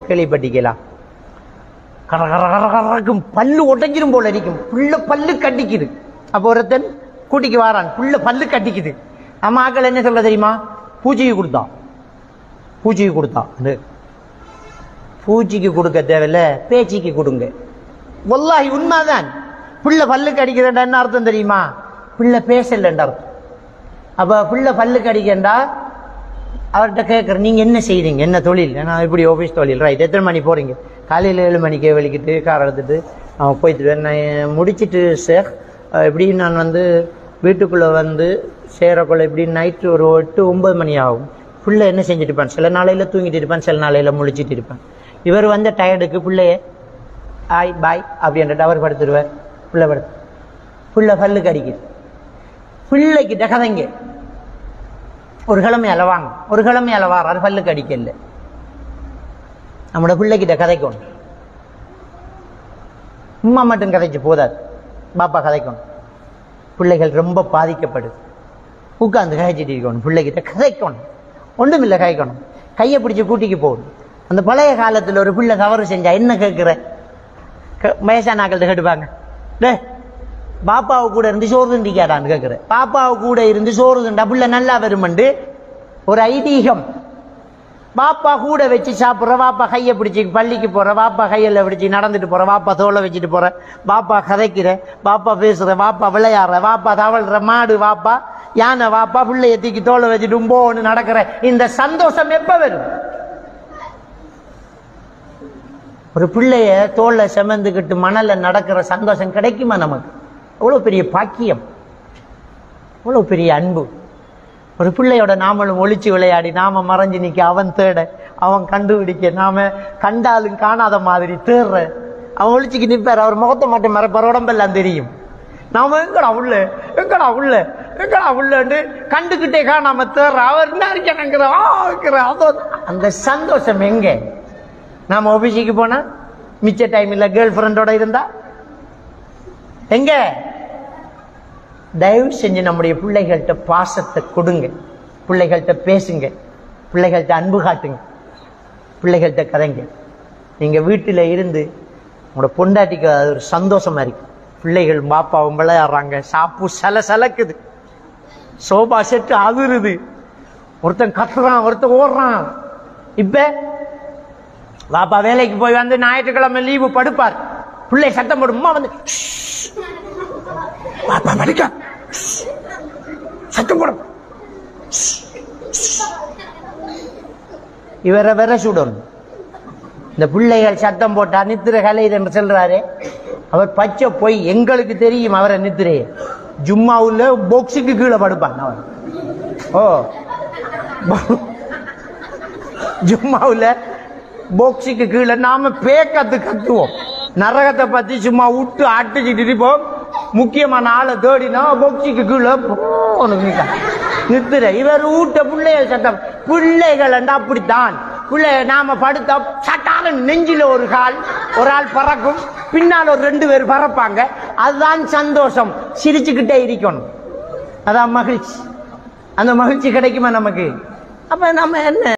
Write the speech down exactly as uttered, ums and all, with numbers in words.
கேள்விப்பட்டிக்கலாம். கர கர கர கரக்கும் பல்லு உடைஞ்சிரும் போல இருக்கும். புள்ள பல்லு கட்டிக்குது. அப்போ ஒருத்தன் கூட்டிக்கு வாரான், புள்ள பல்லு கட்டிக்குது. நம்ம ஆக்கள் என்ன சொல்ல தெரியுமா? பூஜைக்கு கொடுத்தான், பூஜைக்கு கொடுத்தான். பூஜைக்கு கொடுக்க தேவையில்ல, பேச்சுக்கு கொடுங்க. வல்லாஹி உண்மைதான். பிள்ளை பல்லுக்கு அடிக்கிறேன்டா என்ன அர்த்தம் தெரியுமா? பிள்ளை பேசலன்ற அர்த்தம். அப்போ பிள்ளை பல்லுக்கு அடிக்கண்டா அவர்கிட்ட கேட்குறேன், நீங்கள் என்ன செய்கிறீங்க, என்ன தொழில்? நான் இப்படி ஆஃபீஸ் தொழில். ரைட், எத்தனை மணி போகிறீங்க? காலையில் ஏழு மணிக்கே வெளிக்கிட்டு கார் எடுத்துட்டு அவன் போய்ட்டு நான் முடிச்சுட்டு சார் இப்படி நான் வந்து வீட்டுக்குள்ளே வந்து சேரக்குள்ள இப்படி நைட்டு ஒரு எட்டு ஒம்பது மணி ஆகும். பிள்ளை என்ன செஞ்சுட்டு இருப்பான்? சில நாளையில் தூங்கிட்டு இருப்பான், சில நாளையில் முழிச்சிட்டு இருப்பான். இவர் வந்து டயர்டுக்கு பிள்ளைய ஆய் பாய் அப்படின்ட்டு அவர் படுத்துடுவார். பிள்ளை படுத்து பிள்ளை பல்லுக்கு அடிக்குது. பிள்ளைக்கிட்ட கதைங்க. ஒரு கிழமை அளவாங்க, ஒரு கிழமை அளவார் பல்லுக்கு அடிக்கல. நம்மளோட பிள்ளைக்கிட்ட கதைக்கணும். உம்மா மட்டும் கதைச்சு போதாது, பாப்பா கதைக்கணும். பிள்ளைகள் ரொம்ப பாதிக்கப்படுது. உட்காந்து கதைச்சிட்டு இருக்கணும். பிள்ளைகிட்ட கதைக்கணும், ஒன்றும் இல்லை கதைக்கணும். கையை பிடிச்சி கூட்டிக்கு போகணும். அந்த பழைய காலத்தில் ஒரு பிள்ளை தவறு செஞ்சா என்ன கேட்குற? வயசான ஆக்கள்கிட்ட கேட்டுப்பாங்க, டே பாப்பாவை கூட இருந்து சோறு திண்டிக்காடான்னு கேட்குற. பாப்பாவை கூட இருந்து சோறு திண்டா பிள்ளை நல்லா வருமெண்டு ஒரு ஐதீகம். பாப்பா கூட வச்சு சாப்பிட்ற, பாப்பா கையை பிடிச்சி பள்ளிக்கு போகிற, பாப்பா கையில் பிடிச்சி நடந்துட்டு போகிற, பாப்பா தோலை வச்சுட்டு போகிற, பாப்பா கதைக்கிற, பாப்பா பேசுகிற, பாப்பா விளையாடுற, பாப்பா தவழ்கிற, மாடு வாப்பா யானை வாப்பா பிள்ளைய தூக்கி தோலை வச்சுட்டு உம்போன்னு நடக்கிற இந்த சந்தோஷம் எப்போ வரும்? ஒரு பிள்ளைய தோலை செமந்துக்கிட்டு மணல நடக்கிற சந்தோஷம் கிடைக்குமா நமக்கு? அவ்வளோ பெரிய பாக்கியம், அவ்வளோ பெரிய அன்பு. ஒரு பிள்ளையோட நாமளும் ஒளிச்சு விளையாடி நாம மறைஞ்சு நிற்க, அவன் தேட, அவன் கண்டுபிடிக்க, நாம கண்டாலும் காணாத மாதிரி தேடுற. அவன் ஒளிச்சுக்கு நிற்பார், அவர் முகத்தை மட்டும் மறைப்பார், உடம்பெல்லாம் தெரியும். நாம எங்கடா உள்ள, எங்கடா உள்ள, எங்கடா உள்ளன்னு கண்டுகிட்டே காணாம தேடுற. அவர் என்ன இருக்கிற அந்த சந்தோஷம் எங்க? நாம ஆபீஸுக்கு போனா மிச்ச டைம் இல்லை, கேர்ள் ஃப்ரெண்டோட இருந்தா எங்க? தயவு செஞ்சு நம்முடைய பிள்ளைகள்கிட்ட பாசத்தை கொடுங்க, பிள்ளைகள்கிட்ட பேசுங்க, பிள்ளைகள்கிட்ட அன்பு காட்டுங்க, பிள்ளைகள்கிட்ட கதைங்க. நீங்கள் வீட்டில் இருந்து உங்களோட பொண்டாட்டிக்கு அது ஒரு சந்தோஷமா இருக்கு. பிள்ளைகள் பாப்பாவும் விளையாடுறாங்க, சாப்பு சல சலக்குது, சோபா செட்டு அதிருது, ஒருத்தன் கத்துறான், ஒருத்தன் ஓடுறான். இப்ப பாப்பா வேலைக்கு போய் வந்து ஞாயிற்றுக்கிழமை லீவு படுப்பார், பிள்ளை சத்தம் போடுமா வந்து பாப்பா படிக்க சத்தம் போடும். இவரை வேற சுடணும். இந்த பிள்ளைகள் சத்தம் போட்டா நித்திர கலைது என்று சொல்றாரு. அவர் பச்சை போய் எங்களுக்கு தெரியும் அவரை நித்திரைய. ஜும்மாவுல பாக்ஸுக்கு கீழே படுப்பான் அவர். ஓ ஜும்மாவுல பாக்ஸுக்கு கீழே நாம பேக்கத்து கத்துவோம். நரகத்தை பத்தி சும்மா விட்டு அடிச்சுட்டு இருப்போம். முக்கியமான ஆளை தேடினா பாக்ஸுக்கு கீழே நித்திர. இவர் ஊட்ட பிள்ளைகள் சத்தம். பிள்ளைகள் அப்படித்தான். பிள்ளை நாம படுத்தா சட்டான நெஞ்சில ஒரு கால் ஒரு ஆள் பறக்கும், பின்னால் ஒரு ரெண்டு பேர் பறப்பாங்க. அதுதான் சந்தோஷம். சிரிச்சுக்கிட்டே இருக்கணும், அதான் மகிழ்ச்சி. அந்த மகிழ்ச்சி கிடைக்குமா நமக்கு? அப்ப நம்ம என்ன